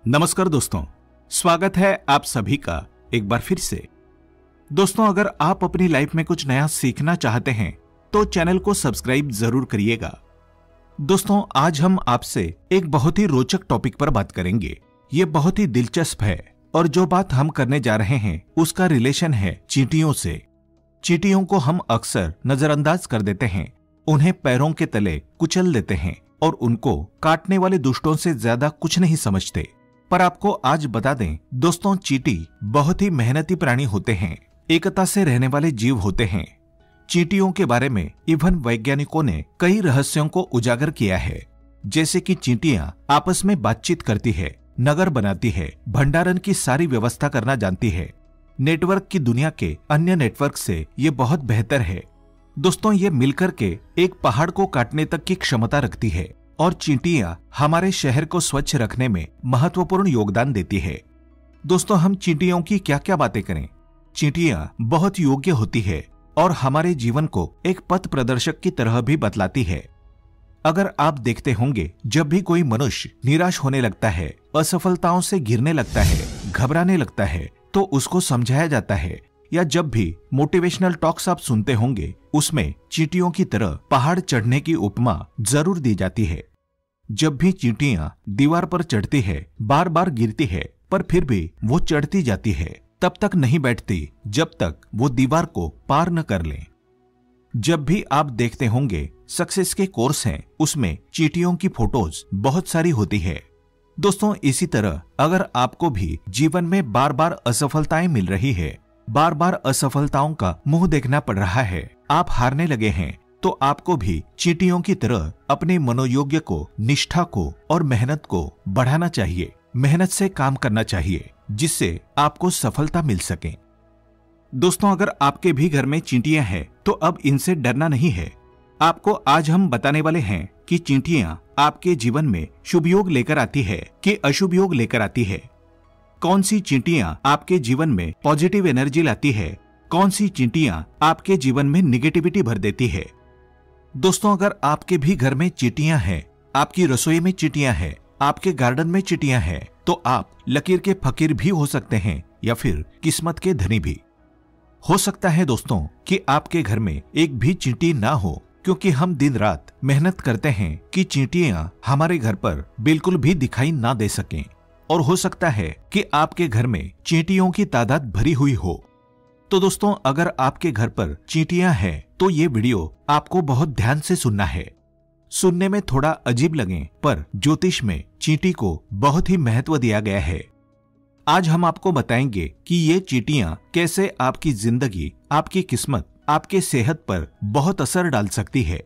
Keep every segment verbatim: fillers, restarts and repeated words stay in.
नमस्कार दोस्तों, स्वागत है आप सभी का एक बार फिर से। दोस्तों, अगर आप अपनी लाइफ में कुछ नया सीखना चाहते हैं तो चैनल को सब्सक्राइब जरूर करिएगा। दोस्तों, आज हम आपसे एक बहुत ही रोचक टॉपिक पर बात करेंगे। ये बहुत ही दिलचस्प है और जो बात हम करने जा रहे हैं उसका रिलेशन है चींटियों से। चींटियों को हम अक्सर नजरअंदाज कर देते हैं, उन्हें पैरों के तले कुचल देते हैं और उनको काटने वाले दुष्टों से ज्यादा कुछ नहीं समझते। पर आपको आज बता दें दोस्तों, चींटी बहुत ही मेहनती प्राणी होते हैं, एकता से रहने वाले जीव होते हैं। चींटियों के बारे में इवन वैज्ञानिकों ने कई रहस्यों को उजागर किया है, जैसे कि चींटियां आपस में बातचीत करती है, नगर बनाती है, भंडारण की सारी व्यवस्था करना जानती है। नेटवर्क की दुनिया के अन्य नेटवर्क से ये बहुत बेहतर है। दोस्तों, ये मिलकर के एक पहाड़ को काटने तक की क्षमता रखती है और चींटियां हमारे शहर को स्वच्छ रखने में महत्वपूर्ण योगदान देती है। दोस्तों, हम चींटियों की क्या क्या बातें करें। चींटियां बहुत योग्य होती है और हमारे जीवन को एक पथ प्रदर्शक की तरह भी बतलाती है। अगर आप देखते होंगे, जब भी कोई मनुष्य निराश होने लगता है, असफलताओं से गिरने लगता है, घबराने लगता है, तो उसको समझाया जाता है, या जब भी मोटिवेशनल टॉक्स आप सुनते होंगे उसमें चींटियों की तरह पहाड़ चढ़ने की उपमा जरूर दी जाती है। जब भी चींटियां दीवार पर चढ़ती है, बार बार गिरती है, पर फिर भी वो चढ़ती जाती है, तब तक नहीं बैठती जब तक वो दीवार को पार न कर ले। जब भी आप देखते होंगे सक्सेस के कोर्स हैं, उसमें चींटियों की फोटोज बहुत सारी होती है। दोस्तों, इसी तरह अगर आपको भी जीवन में बार बार असफलताएं मिल रही है, बार बार असफलताओं का मुंह देखना पड़ रहा है, आप हारने लगे हैं, तो आपको भी चींटियों की तरह अपने मनोयोग्य को, निष्ठा को और मेहनत को बढ़ाना चाहिए। मेहनत से काम करना चाहिए जिससे आपको सफलता मिल सके। दोस्तों, अगर आपके भी घर में चींटियां हैं तो अब इनसे डरना नहीं है। आपको आज हम बताने वाले हैं कि चींटियां आपके जीवन में शुभ योग लेकर आती है कि अशुभ योग लेकर आती है। कौन सी चींटियां आपके जीवन में पॉजिटिव एनर्जी लाती है, कौन सी चींटियां आपके जीवन में निगेटिविटी भर देती है। दोस्तों, अगर आपके भी घर में चींटियां हैं, आपकी रसोई में चींटियां हैं, आपके गार्डन में चींटियां हैं, तो आप लकीर के फकीर भी हो सकते हैं या फिर किस्मत के धनी भी हो सकता है। दोस्तों, कि आपके घर में एक भी चींटी ना हो, क्योंकि हम दिन रात मेहनत करते हैं कि चींटियां हमारे घर पर बिल्कुल भी दिखाई ना दे सकें। और हो सकता है कि आपके घर में चींटियों की तादाद भरी हुई हो। तो दोस्तों, अगर आपके घर पर चींटियां हैं तो ये वीडियो आपको बहुत ध्यान से सुनना है। सुनने में थोड़ा अजीब लगे, पर ज्योतिष में चींटी को बहुत ही महत्व दिया गया है। आज हम आपको बताएंगे कि ये चींटियां कैसे आपकी जिंदगी, आपकी किस्मत, आपके सेहत पर बहुत असर डाल सकती है।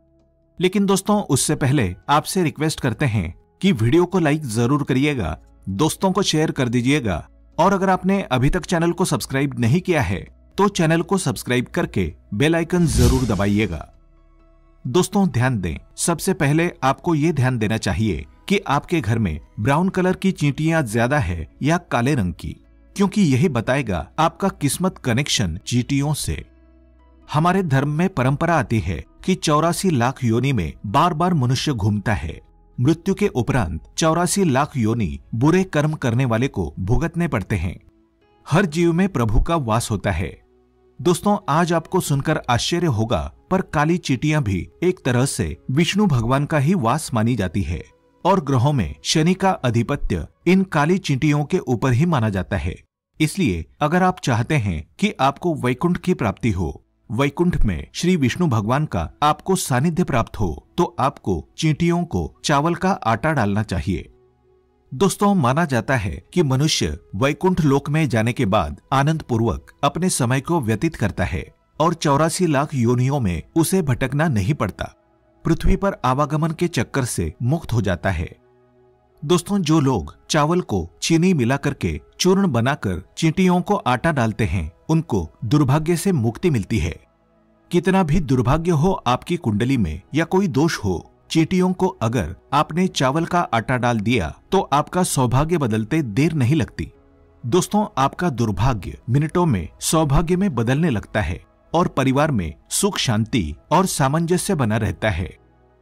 लेकिन दोस्तों, उससे पहले आपसे रिक्वेस्ट करते हैं कि वीडियो को लाइक जरूर करिएगा, दोस्तों को शेयर कर दीजिएगा, और अगर आपने अभी तक चैनल को सब्सक्राइब नहीं किया है तो चैनल को सब्सक्राइब करके बेल आइकन जरूर दबाइएगा। दोस्तों, ध्यान दें, सबसे पहले आपको ये ध्यान देना चाहिए कि आपके घर में ब्राउन कलर की चींटियां ज्यादा है या काले रंग की, क्योंकि यही बताएगा आपका किस्मत कनेक्शन चींटियों से। हमारे धर्म में परंपरा आती है कि चौरासी लाख योनि में बार बार मनुष्य घूमता है। मृत्यु के उपरांत चौरासी लाख योनि बुरे कर्म करने वाले को भुगतने पड़ते हैं। हर जीव में प्रभु का वास होता है। दोस्तों, आज आपको सुनकर आश्चर्य होगा, पर काली चींटियां भी एक तरह से विष्णु भगवान का ही वास मानी जाती है और ग्रहों में शनि का आधिपत्य इन काली चींटियों के ऊपर ही माना जाता है। इसलिए अगर आप चाहते हैं कि आपको वैकुंठ की प्राप्ति हो, वैकुंठ में श्री विष्णु भगवान का आपको सानिध्य प्राप्त हो, तो आपको चींटियों को चावल का आटा डालना चाहिए। दोस्तों, माना जाता है कि मनुष्य वैकुंठ लोक में जाने के बाद आनंद पूर्वक अपने समय को व्यतीत करता है और चौरासी लाख योनियों में उसे भटकना नहीं पड़ता, पृथ्वी पर आवागमन के चक्कर से मुक्त हो जाता है। दोस्तों, जो लोग चावल को चीनी मिला करके चूर्ण बनाकर चींटियों को आटा डालते हैं, उनको दुर्भाग्य से मुक्ति मिलती है। कितना भी दुर्भाग्य हो आपकी कुंडली में या कोई दोष हो, चींटियों को अगर आपने चावल का आटा डाल दिया तो आपका सौभाग्य बदलते देर नहीं लगती। दोस्तों, आपका दुर्भाग्य मिनटों में सौभाग्य में बदलने लगता है और परिवार में सुख, शांति और सामंजस्य बना रहता है।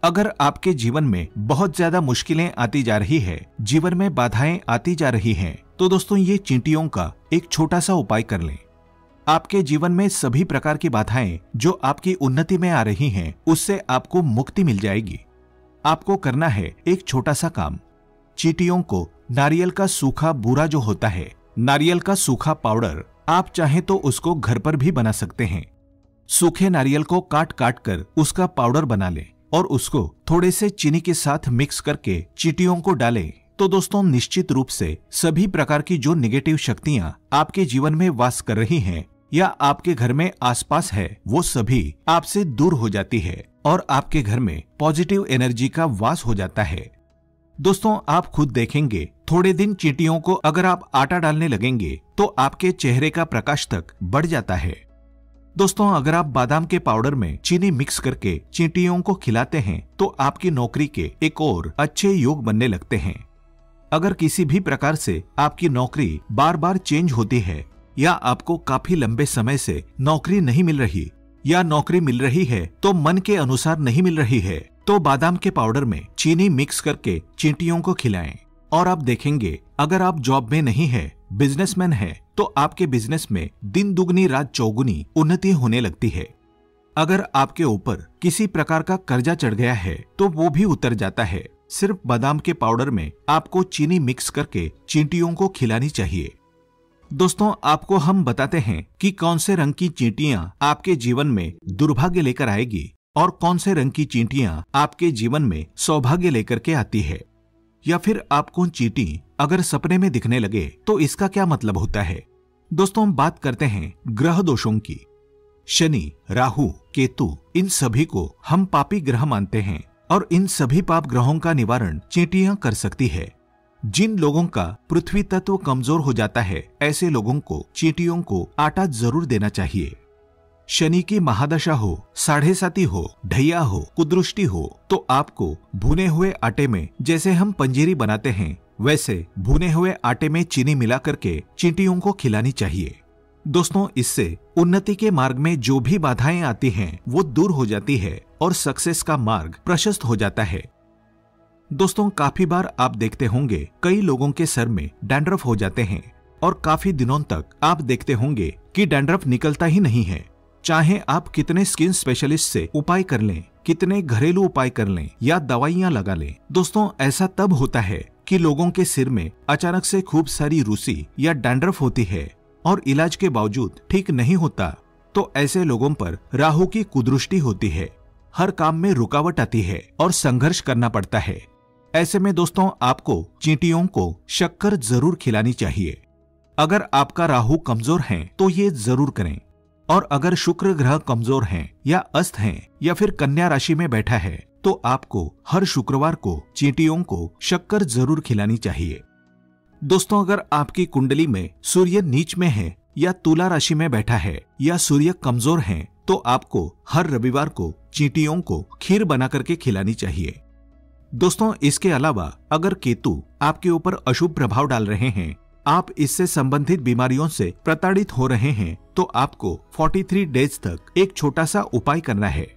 अगर आपके जीवन में बहुत ज्यादा मुश्किलें आती जा रही है, जीवन में बाधाएं आती जा रही हैं, तो दोस्तों ये चींटियों का एक छोटा सा उपाय कर लें। आपके जीवन में सभी प्रकार की बाधाएं जो आपकी उन्नति में आ रही हैं, उससे आपको मुक्ति मिल जाएगी। आपको करना है एक छोटा सा काम। चींटियों को नारियल का सूखा बूरा जो होता है, नारियल का सूखा पाउडर, आप चाहें तो उसको घर पर भी बना सकते हैं। सूखे नारियल को काट काट कर उसका पाउडर बना लें और उसको थोड़े से चीनी के साथ मिक्स करके चींटियों को डालें, तो दोस्तों निश्चित रूप से सभी प्रकार की जो नेगेटिव शक्तियां आपके जीवन में वास कर रही हैं या आपके घर में आसपास है, वो सभी आपसे दूर हो जाती है और आपके घर में पॉजिटिव एनर्जी का वास हो जाता है। दोस्तों आप खुद देखेंगे, थोड़े दिन चींटियों को अगर आप आटा डालने लगेंगे तो आपके चेहरे का प्रकाश तक बढ़ जाता है। दोस्तों अगर आप बादाम के पाउडर में चीनी मिक्स करके चींटियों को खिलाते हैं तो आपकी नौकरी के एक और अच्छे योग बनने लगते हैं। अगर किसी भी प्रकार से आपकी नौकरी बार बार चेंज होती है या आपको काफी लंबे समय से नौकरी नहीं मिल रही या नौकरी मिल रही है तो मन के अनुसार नहीं मिल रही है, तो बादाम के पाउडर में चीनी मिक्स करके चींटियों को खिलाएं और आप देखेंगे, अगर आप जॉब में नहीं है, बिजनेसमैन है, तो आपके बिजनेस में दिन दुगनी रात चौगुनी उन्नति होने लगती है। अगर आपके ऊपर किसी प्रकार का कर्जा चढ़ गया है तो वो भी उतर जाता है। सिर्फ बादाम के पाउडर में आपको चीनी मिक्स करके चींटियों को खिलानी चाहिए। दोस्तों आपको हम बताते हैं कि कौन से रंग की चींटियां आपके जीवन में दुर्भाग्य लेकर आएगी और कौन से रंग की चींटियां आपके जीवन में सौभाग्य लेकर के आती है। या फिर आपको चींटी अगर सपने में दिखने लगे तो इसका क्या मतलब होता है। दोस्तों हम बात करते हैं ग्रह दोषों की। शनि, राहु, केतु, इन सभी को हम पापी ग्रह मानते हैं और इन सभी पाप ग्रहों का निवारण चींटियां कर सकती है। जिन लोगों का पृथ्वी तत्व कमजोर हो जाता है, ऐसे लोगों को चींटियों को आटा जरूर देना चाहिए। शनि की महादशा हो, साढ़े साती हो, ढैया हो, कुदृष्टि हो, तो आपको भुने हुए आटे में जैसे हम पंजीरी बनाते हैं, वैसे भुने हुए आटे में चीनी मिला करके चींटियों को खिलानी चाहिए। दोस्तों इससे उन्नति के मार्ग में जो भी बाधाएं आती हैं वो दूर हो जाती है और सक्सेस का मार्ग प्रशस्त हो जाता है। दोस्तों काफी बार आप देखते होंगे कई लोगों के सर में डैंड्रफ हो जाते हैं और काफी दिनों तक आप देखते होंगे कि डैंड्रफ निकलता ही नहीं है। चाहे आप कितने स्किन स्पेशलिस्ट से उपाय कर लें, कितने घरेलू उपाय कर लें या दवाइयां लगा लें, दोस्तों ऐसा तब होता है कि लोगों के सिर में अचानक से खूब सारी रूसी या डैंड्रफ होती है और इलाज के बावजूद ठीक नहीं होता। तो ऐसे लोगों पर राहु की कुदृष्टि होती है, हर काम में रुकावट आती है और संघर्ष करना पड़ता है। ऐसे में दोस्तों आपको चींटियों को शक्कर जरूर खिलानी चाहिए। अगर आपका राहु कमजोर है तो ये जरूर करें, और अगर शुक्र ग्रह कमजोर हैं या अस्त हैं या फिर कन्या राशि में बैठा है तो आपको हर शुक्रवार को चींटियों को शक्कर जरूर खिलानी चाहिए। दोस्तों अगर आपकी कुंडली में सूर्य नीच में है या तुला राशि में बैठा है या सूर्य कमजोर है तो आपको हर रविवार को चींटियों को खीर बना करके खिलानी चाहिए। दोस्तों इसके अलावा अगर केतु आपके ऊपर अशुभ प्रभाव डाल रहे हैं, आप इससे संबंधित बीमारियों से प्रताड़ित हो रहे हैं, तो आपको तैंतालीस डेज तक एक छोटा सा उपाय करना है।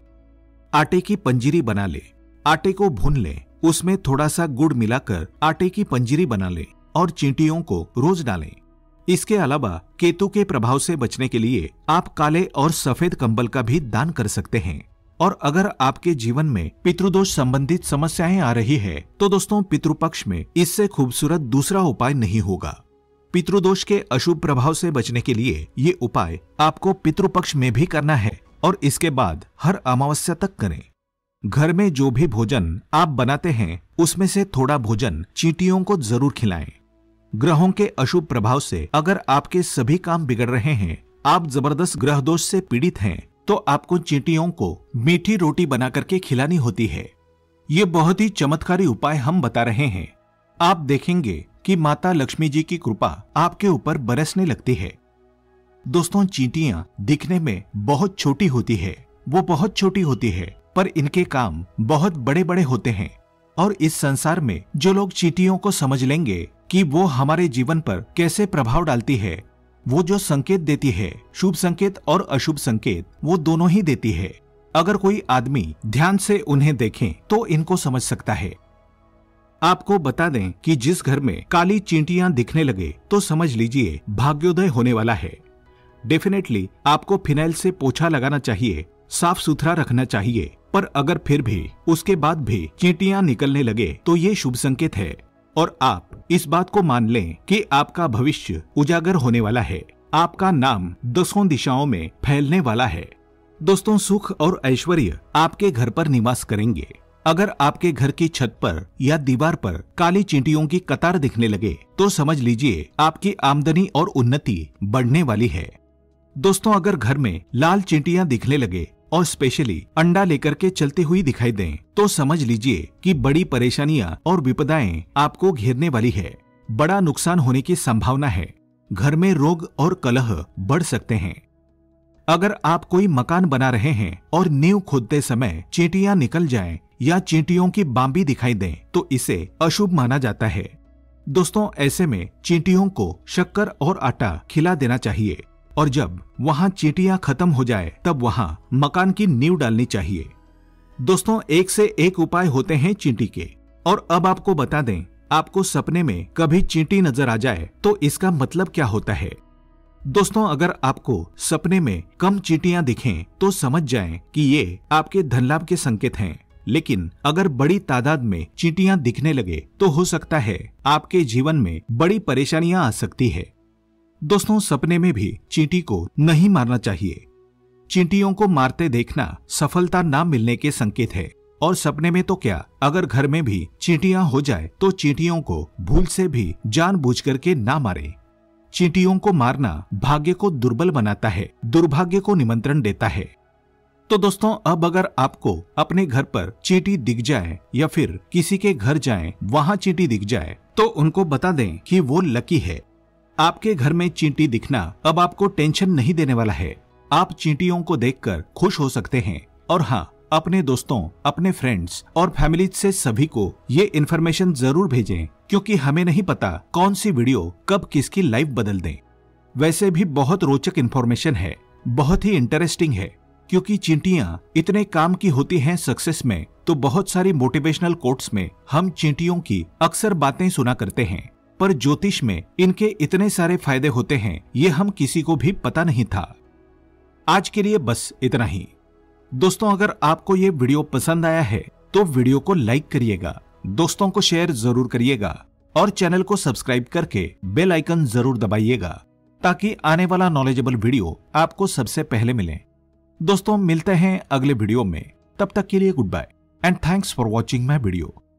आटे की पंजीरी बना ले, आटे को भून ले, उसमें थोड़ा सा गुड़ मिलाकर आटे की पंजीरी बना ले और चींटियों को रोज डालें। इसके अलावा केतु के प्रभाव से बचने के लिए आप काले और सफेद कंबल का भी दान कर सकते हैं। और अगर आपके जीवन में पितृदोष संबंधित समस्याएं आ रही है तो दोस्तों पितृपक्ष में इससे खूबसूरत दूसरा उपाय नहीं होगा। पितृदोष के अशुभ प्रभाव से बचने के लिए ये उपाय आपको पितृपक्ष में भी करना है और इसके बाद हर अमावस्या तक करें। घर में जो भी भोजन आप बनाते हैं उसमें से थोड़ा भोजन चींटियों को जरूर खिलाएं। ग्रहों के अशुभ प्रभाव से अगर आपके सभी काम बिगड़ रहे हैं, आप जबरदस्त ग्रह दोष से पीड़ित हैं, तो आपको चींटियों को मीठी रोटी बना करके खिलानी होती है। ये बहुत ही चमत्कारी उपाय हम बता रहे हैं। आप देखेंगे कि माता लक्ष्मी जी की कृपा आपके ऊपर बरसने लगती है। दोस्तों चींटियां दिखने में बहुत छोटी होती है, वो बहुत छोटी होती है, पर इनके काम बहुत बड़े बड़े होते हैं। और इस संसार में जो लोग चींटियों को समझ लेंगे कि वो हमारे जीवन पर कैसे प्रभाव डालती है, वो जो संकेत देती है, शुभ संकेत और अशुभ संकेत, वो दोनों ही देती है। अगर कोई आदमी ध्यान से उन्हें देखे तो इनको समझ सकता है। आपको बता दें कि जिस घर में काली चींटियां दिखने लगे तो समझ लीजिए भाग्योदय होने वाला है। डेफिनेटली आपको फिनाइल से पोछा लगाना चाहिए, साफ सुथरा रखना चाहिए, पर अगर फिर भी उसके बाद भी चींटियां निकलने लगे तो ये शुभ संकेत है और आप इस बात को मान लें कि आपका भविष्य उजागर होने वाला है। आपका नाम दसों दिशाओं में फैलने वाला है। दोस्तों, सुख और ऐश्वर्य आपके घर पर निवास करेंगे। अगर आपके घर की छत पर या दीवार पर काली चींटियों की कतार दिखने लगे तो समझ लीजिए आपकी आमदनी और उन्नति बढ़ने वाली है। दोस्तों, अगर घर में लाल चींटियां दिखने लगे और स्पेशली अंडा लेकर के चलती हुई दिखाई दें तो समझ लीजिए कि बड़ी परेशानियां और विपदाएं आपको घेरने वाली है। बड़ा नुकसान होने की संभावना है। घर में रोग और कलह बढ़ सकते हैं। अगर आप कोई मकान बना रहे हैं और नींव खोदते समय चींटियां निकल जाएं या चींटियों की बांबी दिखाई दें तो इसे अशुभ माना जाता है। दोस्तों, ऐसे में चींटियों को शक्कर और आटा खिला देना चाहिए और जब वहां चींटियां खत्म हो जाए तब वहां मकान की नींव डालनी चाहिए। दोस्तों, एक से एक उपाय होते हैं चींटी के। और अब आपको बता दें, आपको सपने में कभी चींटी नजर आ जाए तो इसका मतलब क्या होता है। दोस्तों, अगर आपको सपने में कम चींटियां दिखें तो समझ जाएं कि ये आपके धन लाभ के संकेत हैं। लेकिन अगर बड़ी तादाद में चींटियां दिखने लगे तो हो सकता है आपके जीवन में बड़ी परेशानियां आ सकती है। दोस्तों, सपने में भी चींटी को नहीं मारना चाहिए। चींटियों को मारते देखना सफलता ना मिलने के संकेत है। और सपने में तो क्या, अगर घर में भी चींटियां हो जाए तो चींटियों को भूल से भी जानबूझ करके ना मारे। चींटियों को मारना भाग्य को दुर्बल बनाता है, दुर्भाग्य को निमंत्रण देता है। तो दोस्तों, अब अगर आपको अपने घर पर चींटी दिख जाए या फिर किसी के घर जाएं, वहां चींटी दिख जाए तो उनको बता दें कि वो लकी है। आपके घर में चींटी दिखना अब आपको टेंशन नहीं देने वाला है। आप चींटियों को देखकर खुश हो सकते हैं। और हाँ, अपने दोस्तों, अपने फ्रेंड्स और फैमिली से सभी को ये इन्फॉर्मेशन जरूर भेजें, क्योंकि हमें नहीं पता कौन सी वीडियो कब किसकी लाइफ बदल दे। वैसे भी बहुत रोचक इन्फॉर्मेशन है, बहुत ही इंटरेस्टिंग है, क्योंकि चींटियां इतने काम की होती हैं सक्सेस में। तो बहुत सारी मोटिवेशनल कोट्स में हम चींटियों की अक्सर बातें सुना करते हैं, पर ज्योतिष में इनके इतने सारे फायदे होते हैं ये हम किसी को भी पता नहीं था। आज के लिए बस इतना ही। दोस्तों, अगर आपको ये वीडियो पसंद आया है तो वीडियो को लाइक करिएगा, दोस्तों को शेयर जरूर करिएगा और चैनल को सब्सक्राइब करके बेल आइकन जरूर दबाइएगा ताकि आने वाला नॉलेजेबल वीडियो आपको सबसे पहले मिले। दोस्तों, मिलते हैं अगले वीडियो में। तब तक के लिए good bye and thanks for watching my video.